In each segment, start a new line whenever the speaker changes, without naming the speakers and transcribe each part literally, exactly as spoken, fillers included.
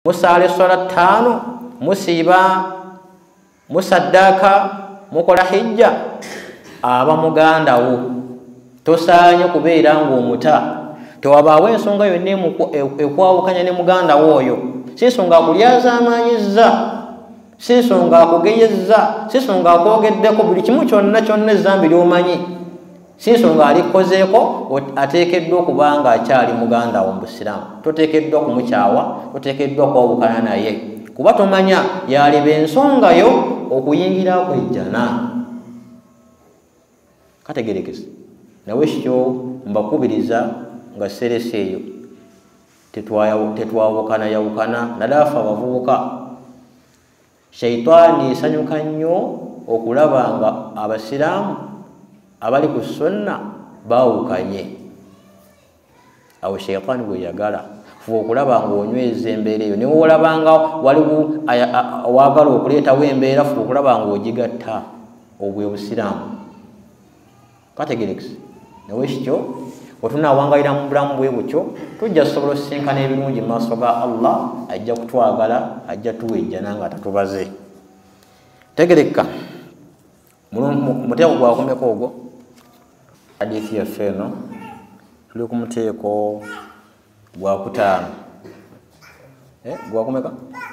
musale swala tano, musiba, musaddaka, mukola hijja, aba muganda wo. Tosanya kubeera ng'omuta. Tewabaawo ensonga yonna ekwawukanya ne muganda wo oyo. Si nsonga akulyaza amaanyiza, si nsonga akugeyezza, si nsonga akwogeddeko buli kimu kyonna kyonna ezzambi ly'omanyi. Si nsonga alikozeeko ateekeddwa okuba nga akyali muganda wo mu Busiraamu. Toteekeddwa kumukyawa, toteekeddwa kwawukana naye. Kuba tomanya yaliba ensonga yo okuyingira kwejjana. Kategerekese. Nawe kityo mbakubiriza nga serese eyo tetwawukana yawukana naddala ffe abavubuka. Shaitaani esanyuka nnyo okulaba nga Abasiraamu abali ku sunna baawukanye. Awo shaitaani bwe yagala fuba okulaba ng'onyweza embeera eyo, ne olabanga waliwo waagala okuleetawo embeera fuba okulaba ng'ogigatta obwe Busiraamu. Kategerekese. Nawe kityo wetunaawangaalira mu bulamu bwe butyo tujja kusobola osisinkana ebirungi mu maaso ga Allah, ajja kutwagala, ajja tuwejjana nga tatubaze. Tegereka muteeko gwakomeko ogwo hadithi yaffe eno tuli ku muteeko gwakutaano. Gwakomeka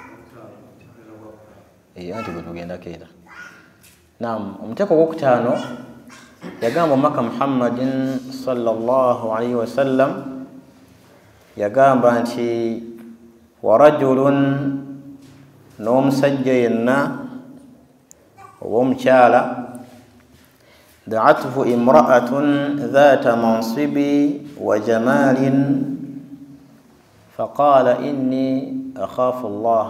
anti bwe tugendako era. Naam, omuteeko gwokutaano yagamba omubaka Muhammadin sallallahu alaihi wasallam yagamba nti warajulun, n'omusajja yenna oba omukyala, da'athu imra'atun dhata mansibi wa jamalin faqala inni akhafu Allah.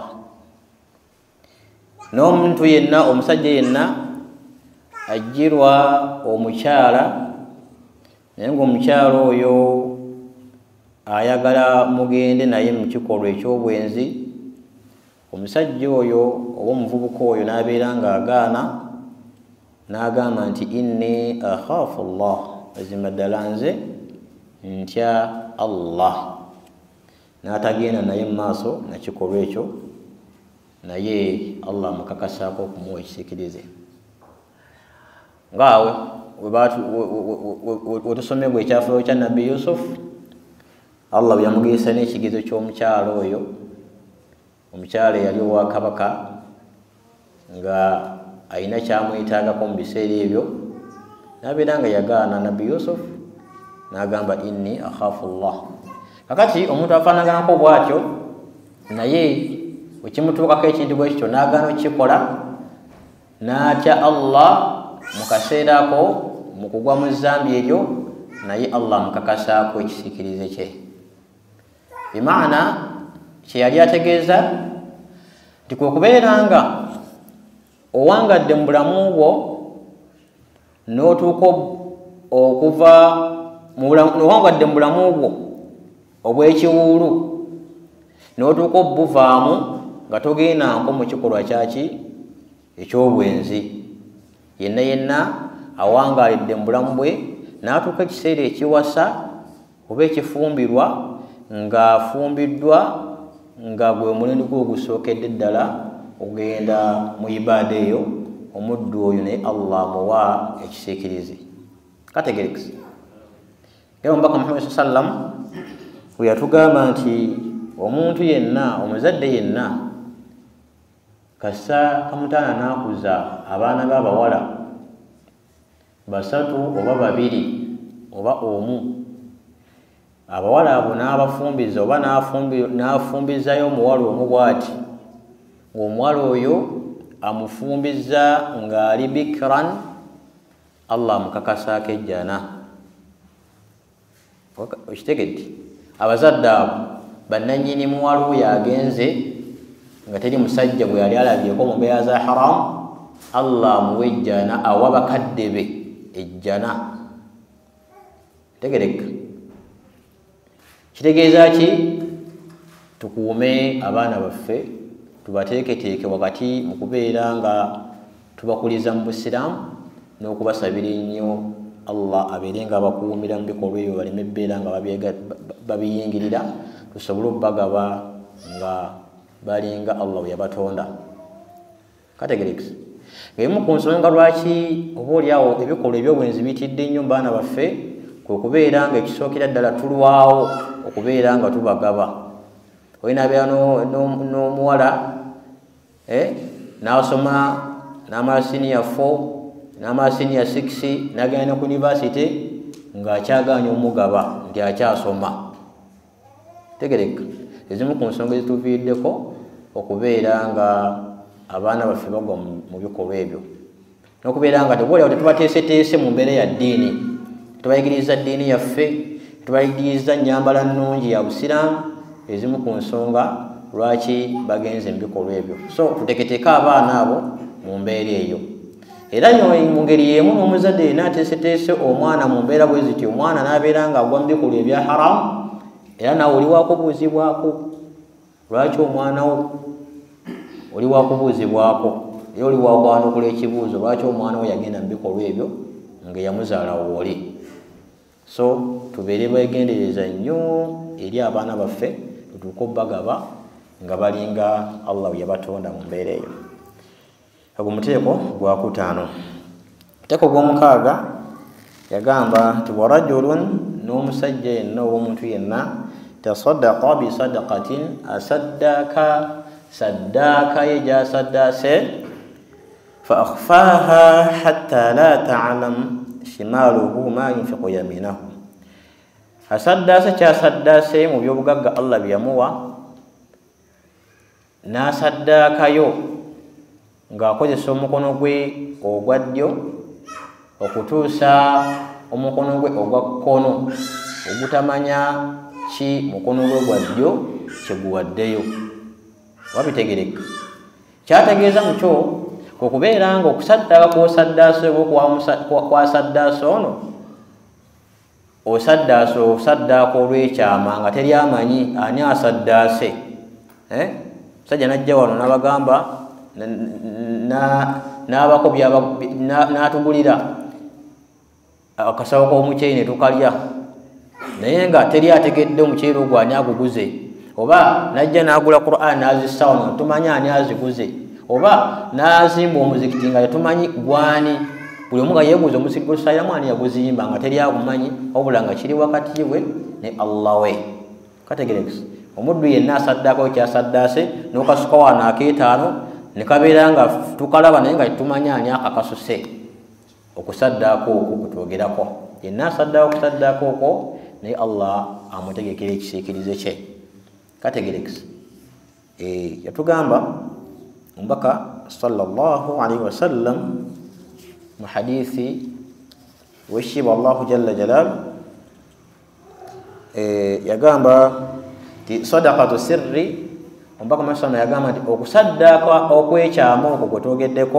N'omuntu yenna, omusajja yenna ajirwa omukyala, naye ng'omukyala oyo ayagala mugende naye mu kikolwa eky'obwenzi. Omusajja oyo oba omuvubuka oyo n'abeera ng'agaana, n'agamba nti inni akhafu Allah, mazima ddala nze ntya Allah. N'atagenda naye mu maaso na kikolwa ekyo, naye Allah amukakasaako okumuwa ekisiikirize. Ngaawe wetusomebwa ekyafaayo kya Nabbi Yusuf, Allah bwe yamugiyisa n'ekigezo ky'omukyala oyo. Omukyala eyali owa kabaka nga alina kyamwetaagako mu biseera ebyo, n'abeera nga yagaana Nabbi Yusuf, n'agamba inni akhafu Allah. Kakati omuntu afaanaganako bw'atyo, naye wekimutuukako ekintu bwe kityo n'agaana okukikola, n'atya Allah mu kaseera ako mu kugwa mu zzambi eryo, naye Allah amukakasaako ekisiikirize kye. Bimaana kye yali ategeeza nti kwe kubeera nga owangadde mu bulamu bwo n'otuuka okuva owangadde mu bulamu bwo obw'ekiwuulu n'otuuka obuvaamu nga togenda nko mu kikolwa kyaki eky'obwenzi. Yenna yenna awangaalidde mu bulamu bwe n'atuuka ekiseera ekiwasa oba ekifumbirwa ng'afumbiddwa nga gwe omulimu gwe ogusookedde ddala ogenda mu ibaada eyo, omuddu oyo naye Allah amuwa ekisiikirize. Kategerekese. Era omubaka Muhammad sallallahu alaihi wasallam bwe yatugamba nti omuntu yenna, omuzadde yenna kasa kamutaana n'akuza abaana b'abawala basatu oba babiri oba omu, abawala abo n'abafumbiza oba n'afumbizayo omuwala omu bw'ati, ng'omuwala oyo amufumbiza ng'ali bikran, Allah amukakasaako ejjana. Okitegedde? Abazadde abo bannannyini muwala oyo agenze nga teri musajja bwe yali alabyeko mu mbeera za haramu, Allah amuwa ejjana, awa bakadde be ejjana. Tegereka. Kitegeeza ki? Tukuume abaana baffe, tubateeketeeke wakati mu kubeera nga tubakuliza mu Busiraamu n'okubasabira ennyo Allah abeere nga abakuumira mu bikolwa ebyo baleme ebbeera nga babiyingirira, tusobole obbagaba nga balinga Allah yabatonda. Kategerekisa ngemu ku nsonga lwaki oba oliawo ebikolwa ebyobwenzi bitidde nnyo baana baffe kwe kubeera nga ekisookera ddala tulwawo okubeera nga tubagaba. Olina abeera n'omuwala n'asoma n'amala senior four n'amala senior six n'agenda ne ku university ng'akyagaanya omugaba nti akyasoma. Tegereka ezimu ku nsonga ezituviiriddeko okubeera nga abaana baffe bagwa mu bikolwa ebyo n'okubeera nga teboolyawo tetubateeseteese mu mbeera ya ddiini, tubayigiriza ddiini yaffe, tubayigiriza nnyambala nnungi ya busiraamu. Ezimu ku nsonga lwaki bagenze mu bikolwa ebyo. So tuteeketeeke abaana abo mu mbeera eyo. Era mu ngeri y'emu n'omuzadde yenna ateeseteese omwana mu mbeera bwe ziti, omwana n'abeera ng'agwa mu bikolwa ebya haramu, era nawe oli wakubuuzibwako lwaki omwana wo, oli wakubuuzibwako era oli wakwanukula ekibuuzo lwaki omwana wo yagenda mu bikolwa ebyo nga yamuzaala wooli. So tubeere beegendereza nnyo eri abaana baffe tutuuke obbagaba nga balinga Allah yabatonda mu mbeera eyo. Ogwo muteeko gwakutaano. Muteeko gw'omukaaga yagamba nti warajulun, n'omusajja yenna ow'omuntu yenna, tasaddaqa bisadaqatin, asaddaaka saddaaka ye gy'asaddaase, fa akhfaaha hatta la ta'lam shimaaluhu ma yunfiqu yaminahu. Asaddaase kyasaddaase mu by'obugagga Allah bye yamuwa, n'asaddaakayo ng'akozesa omukono gwe ogwa ddyo okutuusa omukono gwe ogwa kkono ogutamanya ki mukono gwe gwa ddyo kye guwaddeyo. Wabitegereka kyategeeza mu kyo kwe kubeera nga okusaddaaka kw'osaddaase oba kwasaddaase ono osaddaase osaddaaka olw'ekyama nga teri amanyi ani asaddaase. Musajja n'ajja wano n'abagamba n'abako n'atugulira akasawo k'omuceere ne tukalya, naye nga teri ategedde omuceere ogwo ani aguguze, oba n'ajja n'agula Qur'an n'azissa wano tumanyi ani aziguze, oba n'azimba omuzikiti nga tetumanyi gwani, buli omu nga yeebuuza omuzikiti gw'otusaaliramu ani yaguzimba nga teri agumanyi wabula nga kiri wakati we ne Allah we. Kategerekisa omuddu yenna asaddaako kyasaddaase n'okasuka wano akeetaano ne kabeera nga tukalaba naye nga tetumanyi ani akakasuse. Okusaddaako okwo kutwogerako, yenna asaddaako okusaddaako okwo naye Allah amutegekera ekisiikirize kye. Kategerekisa yatugamba omubaka sallallahu alaihi wasallam mu hadithi w'ekitiibwa Allahu jalla jalaalu yagamba nti sadaqatu sirri, omubaka Muhammad sallallahu yagamba nti okusaddaaka okwekyama okwo gwe twogeddeko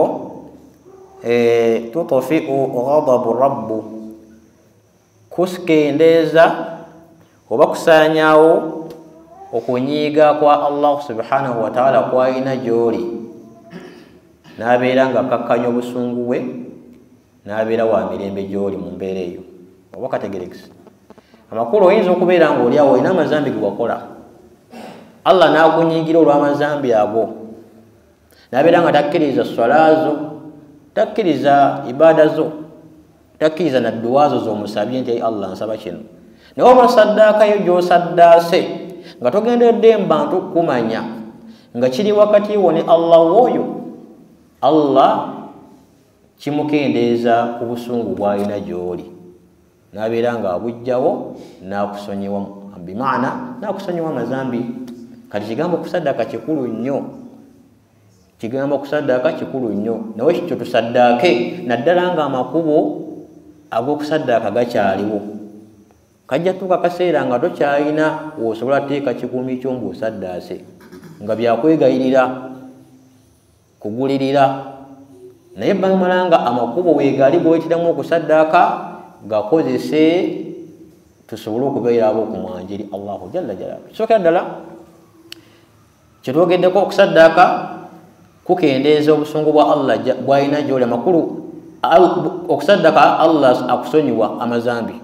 tutfi'u ghadabu rabbu, kusikendeeza oba kusaanyaawo okunyiiga kwa Allah subhanahu wa ta'ala kwalina gy'oli, n'abeera nga akakkanya obusungu bwe, n'abeera wa mirembe gy'oli mu mbeera eyo. Oba kategerekisa amakulu oyinza okubeera nga oli awo olina amazambi ge wakola, Allah n'akunyiigira olw'amazambi ago, n'abeera nga takkiriza swala zo, takkiriza ibaada zo, takkiriza na dduwa zo z'omusabye nti Allah nsaba kino, naye oba saddaakayo gy'osaddaase nga togenderedde mbantu kumanya nga kiri wakati wo ne Allah woyo, Allah kimukendeeza ku busungu bw'alina gy'oli, n'abeera nga abujjawo n'akusonyiwa, bimaana n'akusonyiwa amazambi. Kati kigambo okusaddaaka kikulu nnyo, kigambo okusaddaaka kikulu nnyo, nawe kityo tusaddaake naddala nga amakubo ag'okusaddaaka gakyaliwo. Kajja tuuka kaseera nga tokyalina w'osobola teeka kikumi kyo ng'osaddaase, nga byakwegayirira kugulirira, naye bamala nga amakubo weegali g'oyitiramu okusaddaaka gakozese tusobole okubeera abo okumwanjiri Allahu jalla jalaaluhu. Kisookera ddala kyetwogeddeko okusaddaaka kukendeeza obusungu bwa Allah bw'alina gy'oli. Amakulu okusaddaaka Allah akusonyiwa amazambi,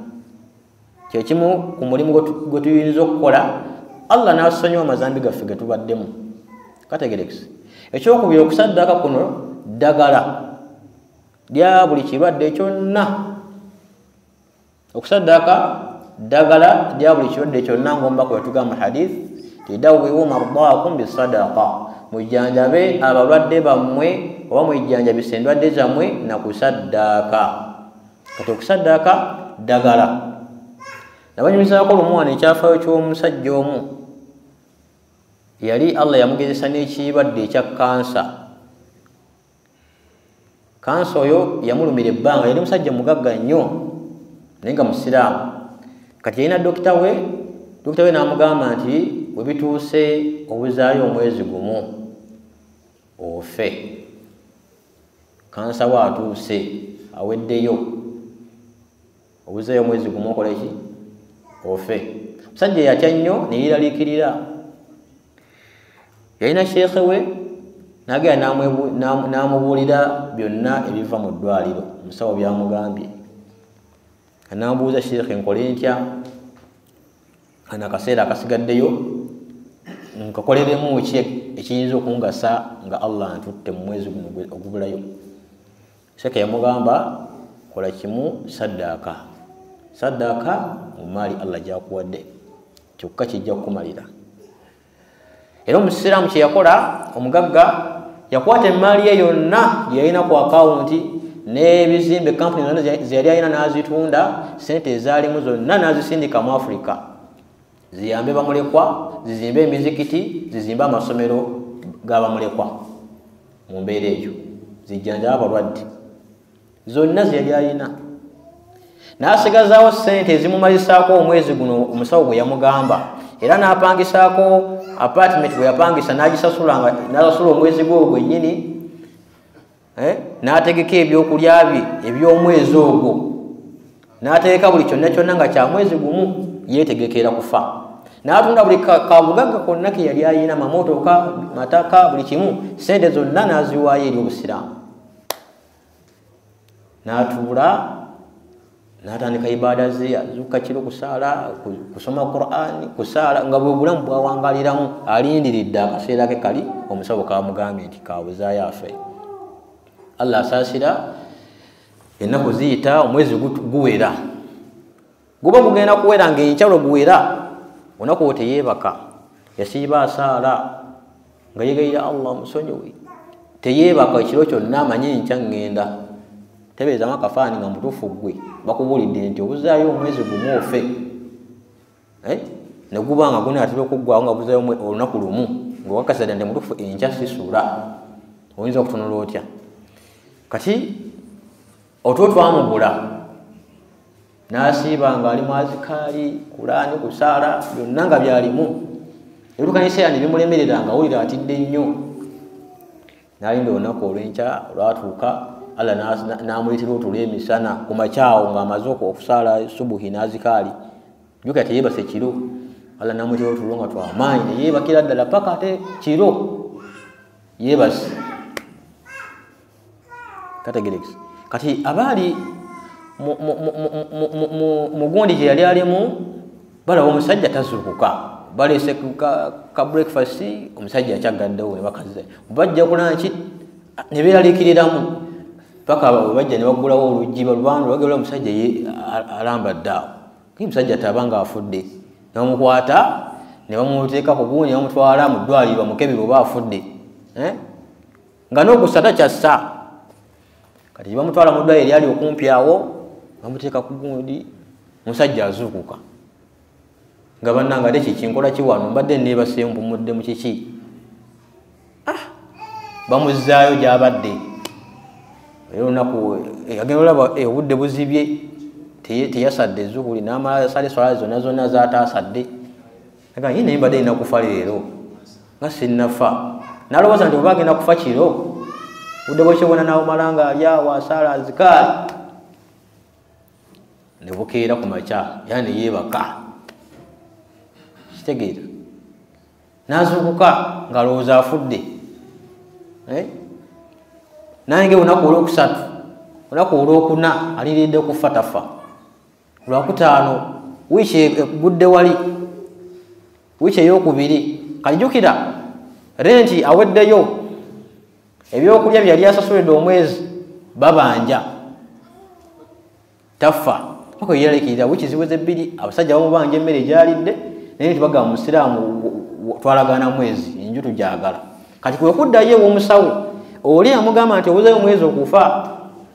kyekimu ku mulimu gwe tuyinza okukola Allah n'atusonyiwa amazambi gaffe ge tubaddemu. kategerekisi ekyokubiri okusaddaka kuno ddagala lya buli kirwadde kyonna okusaddaka ddagala lya buli kirwadde kyonna ngomba kwetugamba hadith tidawiwu mardaakum bisadaqa mujjanjabe abalwadde bammwe oba mujjanjabise endwadde zammwe nakusaddaka kati okusaddaka ddagala nabanyumizaako lumu wano ekyafaayo ky'omusajja omu yali Allah yamugezesa n'ekirwadde ekya kansa kansa oyo yamulumira ebbanga yali musajja mugagga nnyo naye nga musiraamu kati yalina dokita we dokita we n'amugamba nti we bituuse obuzaayo omwezi gumu ofe kansa waatuuse aweddeyo obuzaayo omwezi gumu okola ki ofe musajja yatya nnyo neyiraliikirira yalina sheekhe we nagenda namubuulira byonna ebiva mu ddwaliro omusawo byamugambye namubuuza sheekhe nkole ntya ana akaseera akasigaddeyo nkakoleremu ki ekiyinza okungasa nga Allah ntutte mu mwezi guno ogubulayo sheekhe yamugamba kola kimu saddaaka saddaaka mu maali Allah gyakuwadde kyokka kijja kukumalira era omusiraamu kye yakola omugagga yakwata emaali ye yonna yalina ku akawunti n'ebizimbe kampuni zonna ze yali alina n'azitunda sente ezaalimu zonna n'azisindika mu Africa ziyambe bamulekwa zizimbe emizikiti zizimbe amasomero g'abamulekwa mu mbeera eyo zijjanjaba abalwadde zonna ze yali alina n'asigazaawo sente ezimumalisaako omwezi guno omusawo gwe yamugamba era n'apangisaako apartment gwe yapangisa n'agisasula n'asasula omwezi gwe gwennyini eh? n'ategeka ebyokulya bye eby'omwezi ogwo n'ategeka buli kyonna kyonna nga kya mwezi gumu yeetegekera kufa n'atunda buli kabugagga konna ke yali ayina mamotoka mataka buli kimu sente zonna n'aziwaayo eri obusiraamu n'atuula n'atandika ibaada ze azuuka kiro kusaala kusoma Qur'ani kusaala nga bwe bulamu bwawangaliramu alindiridde akaseera ke kali omusawo kamugambye nti kabuzaayo afe Allah asaasira ennaku ziyita omwezi guwera guba gugenda kuwera ng'enkyalo guwera onaku wo teyeebaka yasiiba asaala nga yegayira Allah musonyiwe teyeebaka ekiro kyonna amanyi nkya ŋŋenda tebeezamu akafaani nga mutuufu gwe bakubuulidde nti obuzaayo omwezi gumu ofe eh? ne guba nga gunaatera okuggwawo nga buzaayo olunaku lumu ng'owakasadde nti mutuufu enkya sisuula oyinza okutunula otya kati otwo twamugula n'asiiba ng'ali mu azikaali kulaani kusaala byonna nga byalimu ebikanisa ne bimulemerera nga awulira atidde nnyo n'alinda olunaku olw'enkya olwatuuka Allah n'amuleetera otulo emisana ku makyawo ng'amaze okusaala subuhi n'azikaali jjuka teyeebase kiro Allah n'amuleetera otulo nga twamaanyi neyeebakira ddala paka ate kiro yeebase kategerekisi kati abaali mugundi gye yali alimu balaba omusajja tazuukuka baleese ka breakfast omusajja akyagaddewo ne bakaze bajja kulanki ne beeraliikiriramu paka bajja ne bagulawo oluggi balubanda bagala omusajja ye alambadde awo kii musajja tabanga afudde ne bamukwata ne bamuteeka ku guuni ne bamutwala mu ddwaliro bamukebere oba afudde eh? nga n'okusa takyassa kati bamutwala mu ddwaliro eryali okumpi awo bamuteeka ku gundi musajja azuukuka nga bannanga ate kikinkola kiwano mbadde neebaseemu mpumudde mu kiki ah bamuzaayo gy'abadde era olunaku agenda olaba obudde buzibye teyasadde ezzukuli n'amala sale swala zonna zonna zaataasadde aga ye naye mbadde nina kufa leero nga sinnafa n'alowooza nti oba agenda kufa kiro budde bwekyobona nawumala nga ali awo asaala azikaali ne bukeera ku makya era ne yeebaka kitegeera n'azuukuka ng'alowooza afudde nange olunaku olwokusatu olunaku olwokuna aliridde kufa tafa olwakutaano wiiki egudde wali wiiki eyokubiri kalijukira renti aweddeyo ebyokulya byali asasulidde omwezi babanja tafa paka yalekirira wikiziweze ebbiri abasajja bamubanja emmere egyalidde naye tibagamba musiraamu twalagana mwezi enju tujagala kati kwe kuddayo ew'omusawo oli amugamba nti obuzeyo omwezi okufa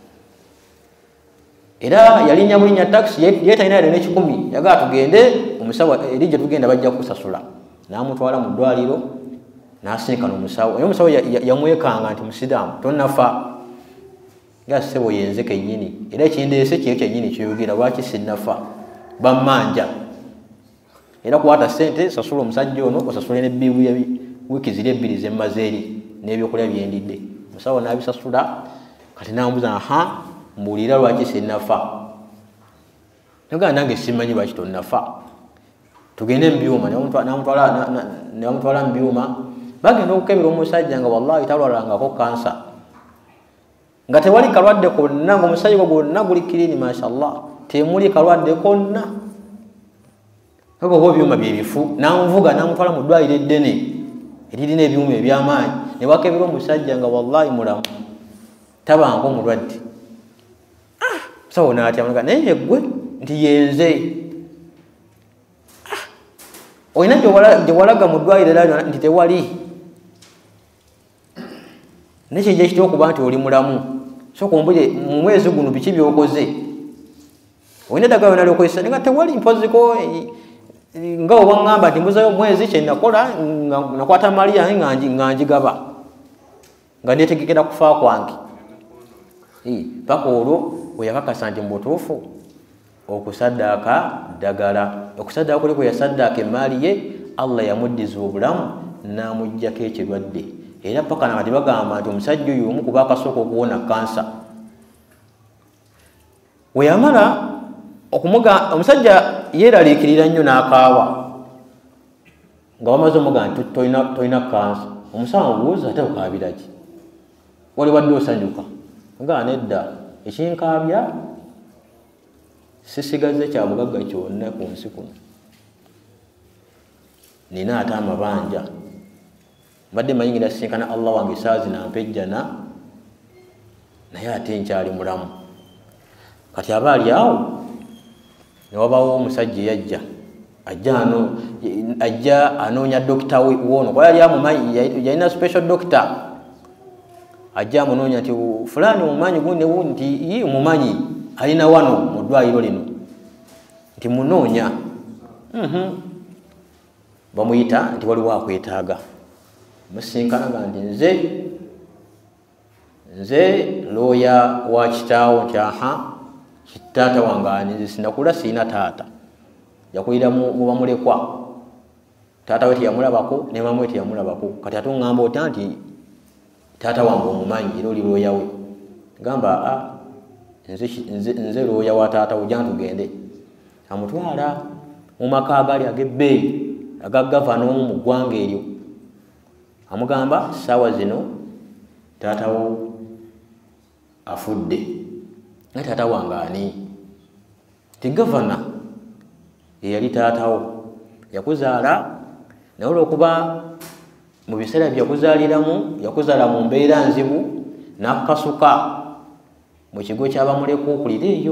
era yalinya bulinya taxi yetalina yali n'ekikumi yagaa tugende omusawo eri gye tugenda bajja kusasula n'amutwala mu ddwaliro n'asinkana omusawo naye omusawo yamwekanga nti musiraamu tonnafa nga ssebo yenze kennyini era ekindeese kyeyo kyennyini kyoyogera lwaki sinnafa bammanja era kwata ssente sasula omusajja ono osasule n'ebbiibu ya wiiki ziri ebbiri zemmaze eri n'ebyokulya byendidde omusawo n'abisasula kati n'ambuuza aha mbuulira lwaki sinnafa nagaa nange simanyi lwaki tonnafa tugende mubyuma namutwala mubyuma bagenda okukebera omusajja nga wallahi talwalangako kansa nga tewali kalwadde konna ngaomusajja gwonna guli kirini mashallah temuli kalwadde konna oba ebyuma byebifu namuvuga namutwala mu ddwaliro eddene eririna ebyuma ebyamaanyi ne bakebera omusajja nga wallahi mulamu tabanko mulwadde sawo naatya naye gwe nti yenze olina gye walaga mu ddwaliro era nti tewali nekijja ekitya okuba nti oli mulamu so kumbule mu mwezi guno biki byokoze olina eddagala yona lyokozesa nga tewali mpoziko nga owaŋŋamba nti mbuzayo omwezi kyenakola nakwata mali yange nga njigaba nga netegekera kufa kwange paka olwo weyakakasa nti mubutuufu okusaddaaka ddagala okusaddaaka kuli kwe yasaddaaka emaali ye Allah yamuddiza obulamu n'amuggyako ekirwadde era paka nabati bagamba nti omusajja oyo omu kuba akasooka okuwona kansa weyamala okumuga omusajja yeeraliikirira nnyo n'akaawa nga bamaze omuga nti tolina kansa omusawo amubuuza ate okaabiraki wali wadde osanyuka nga nedda ekinkaabya sisigaze kya bugagga kyonna ku nsi kuno nina ate amabanja mbadde manyi ngenda sisinkana Allah wange saazi nampejjana naye ate nkyali mulamu kati aba ali awo newabawo omusajja yajja ajja ano ajja anoonya dokita wono kwa yali amumanyi yalina special doctor ajja amunoonya nti fulani omumanyi gundi nti ye omumanyi alina wano mu ddwaliro lino nti munoonya bamuyita nti waliwo akwetaaga musinkanaga nti nze nze looya wa kitaawo nti aha kitaata wange ani sinakula siina taata yakulira mu bamulekwa taata we teyamulabako ne mama we teyamulabako kati ate oŋŋamba otya nti taata wange omumanyi era oli looya we gamba a nze looya wa taata we jja ntugende amutwala mu maka agali ag'ebbeeyi aga gavana omu mu ggwanga eryo amugamba saawa zino taata wo afudde nga taata wange ani ti gavana eyali taatawo yakuzaala naye olwokuba mu biseera byakuzaaliramu yakuzaala mu mbeera nzibu n'akasuka mu kigo ky'abamuleka okulira eyo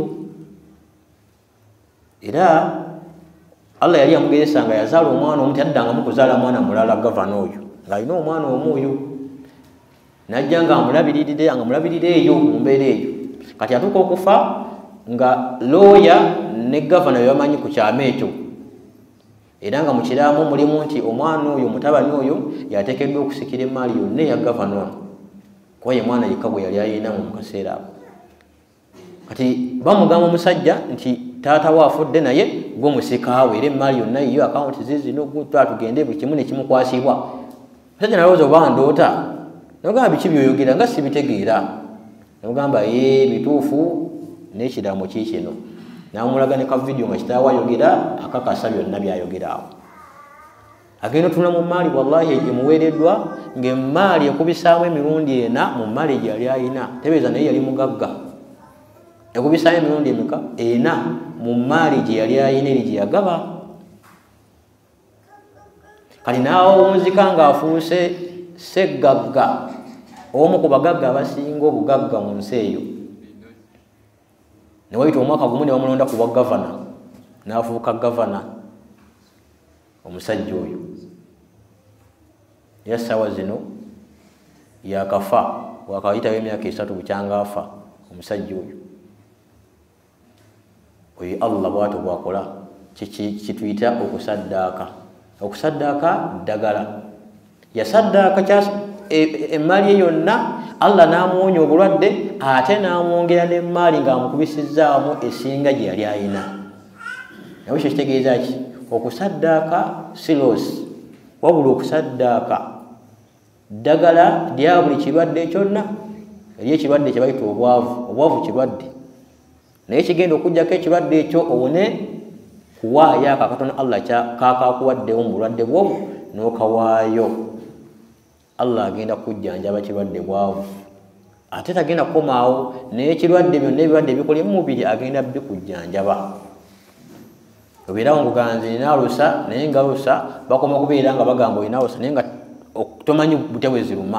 era Allah yali amugezesa nga yazaala omwana omu taddangamu kuzaala mwana mulala gavana oyo ng'alina omwana omu oyo najja nga amulabiririre nga mulabirire eyo mu mbeera eyo kati atuuka okufa nga looya ne gavana bebamanyi ku kyama ekyo era nga mu kiraamu mulimu nti omwana oyo mutabani oyo yateekeddwa okusikira emaali yonna eya gavana ono kuba ye mwana yekka bwe yali ayinamu mu kaseera ako kati bamugamba omusajja nti taata we afudde naye gwe musikaawe era emaali yonna iyo akawunti zizino tugende buli kimu nekimukwasibwa musajja nalowooza oba ndoota nogamba biki byoyogera nga sibitegeera nogamba ye bituufu n'ekiraamo kiikino namulaga ne ka vidiyo nga kitaawe ayogera akakasa byonna byayogera awo agenda otuna mu maali wallahi emuweereddwa ng'emaali ekubisaamu emirundi ena mu maali gye yali ayina tebeeza naye yali mugagga ekubisaamu emirundi emeka ena mu maali gye yali ayina eri gye yagaba kali naawe omuzika ng'afuuse Sseggagga omu ku bagagga abasinga obugagga mu nsi eyo ne wayita omwaka gumu ne bamulonda ku bwa gavana n'afuuka gavana omusajja oyo era ssaawa zino yakafa wakayitawo emyaka esatu bukyanga afa omusajja oyo oyo Allah bw'atyo bw'akola kituyita okusaddaaka okusaddaaka ddagala yasaddaaka emmali ye yonna Allah n'amuwonya obulwadde ate n'amwongera n'emmaali ng'amukubisizzaamu esinga gye yali ayina nawe ekyo kitegeeza ki okusaddaaka sirosi wabula okusaddaaka ddagala lya buli kirwadde kyonna eri ekirwadde kye bayita obwavu obwavu kirwadde naye kigenda okugjako ekirwadde ekyo owone kuwaayo ako akatono Allah kakakuwaddewo mu bulwadde bwo n'okawaayo Allah agenda kujjanjaba kirwadde bwavu ate tagenda kukomaawo naye ekirwadde byonna ebirwadde ebikola mu mubiri agenda bikujjanjaba obeerawo nguganzi ninaalusa naye nga lusa bakoma okubeera nga bagamba olinaalusa naye nga tomanyi butya bwe ziruma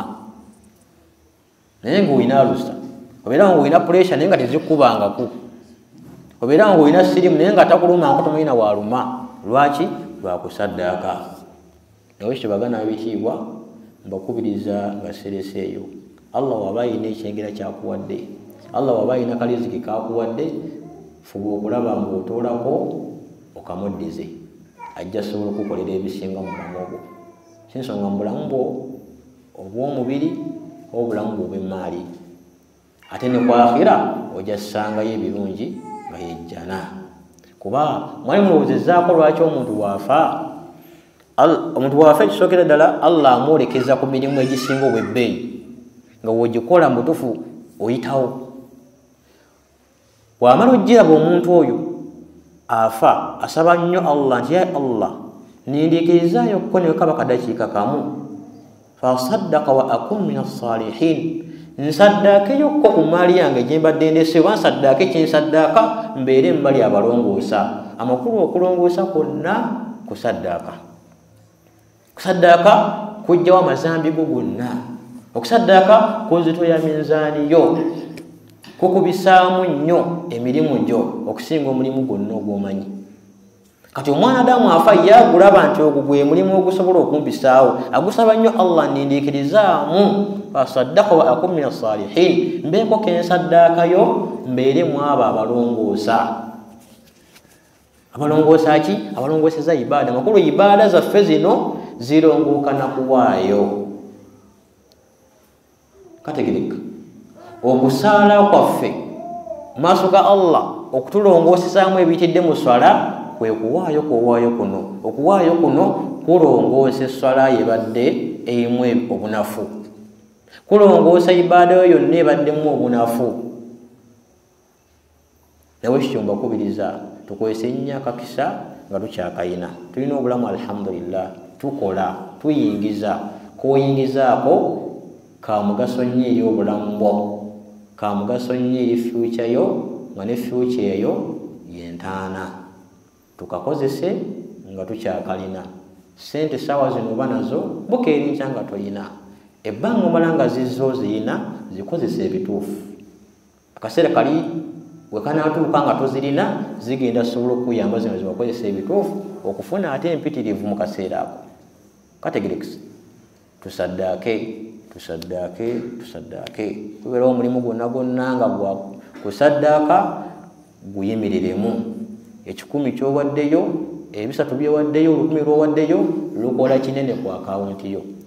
naye nga olinaalusa obeerawo nga olina puresha naye nga tezikkubangaku obeerawo nga olina sirimu naye nga takulumanga tomanyina waluma lwaki lwakusaddaaka nawe ekyo bagana bitiibwa mbakubiriza nga serese eyo Allah waba ayina ekyengera kyakuwadde Allah waba ayina kaliziki kakuwadde fuba okulaba ng'otoolako okamuddize ajja sobola okukolera ebisinga mu bulamu obwo kinsonga mu bulamu bwo obw'omubiri obulamu bwo obw'emmaali ate ne kwakhira ojja ssangayo ebirungi nga yejjana kuba mwali mulowoozezaako lwaki omuntu bw'afa omuntu bw'afa ekisookera ddala Allah amwolekeza ku mirimu egisinga obw'ebbeeyi nga wogikola mu butuufu oyitawo bw'amala ojjiraba omuntu oyo afa asaba nnyo Allah nti ya Allah nindiikirizaayo ko ne kaba kadakiika kamu fasaddaqa wa akun min as-salihin nsaddaakeyo ko ku maali yange gye mbadde ndese oba nsaddaake kinsaddaaka mbeere mbali abalongoosa amakulu okulongoosa kwonna kusaddaaka kusaddaaka kujjawo amazambi go gonna okusaddaaka kunzitoya minzaani yo kukubisaamu nnyo emirimu gyo okusinga omulimu gwonna ogw'omanyi kati omwana adamu afa yagulaba nti ogwo gwe mulimu ogusobola okumpishaawo agusaba nnyo Allah nindiikirizaamu fasaddaqa wa akun min as-salihin mbeeko kensaddaakayo mbeere mu abo abalongoosa abalongoosa ki abalongooseza ibaada makulu ibaada zaffe zino zirongooka na kuwaayo kategereka okusaala kwaffe maaso ga Allah okutulongoosesaamu ebiyitidde mu swala kwe kuwaayo kuwaayo kuno okuwaayo kuno kulongoosa esswala yebadde emu obunafu kulongoosa ibaada yo yonna ebaddemu obunafu nawe kityo mbakubiriza tukwese nnyo akakisa nga tukyakayina tulina obulamu alhamdulillah tukola tuyingiza koyingizaako ka mugaso nnyo eri obulamu bwo ka mugaso nnyo eri future yo nga ne future eyo yentaana tukakozese nga tukyakalina sente sawa zino oba nazo bukeerinkya nga toyina ebbanga omala nga zizo ziyina zikozesa ebituufu akaseera kali wekanatuuka nga tozirina zigenda sobola okuyamba zino zibakozesa ebituufu okufuna ate empitirivu mu kaseera ako kategerekisa tusaddaake tusaddaake tusaddaake tubeerawo omulimu gwonna gwonna nga gwa kusaddaaka guyimiriremu ekikumi kyowaddeyo ebisatu byewaddeyo olukumi lwowaddeyo lukola kinene ku akawunti yo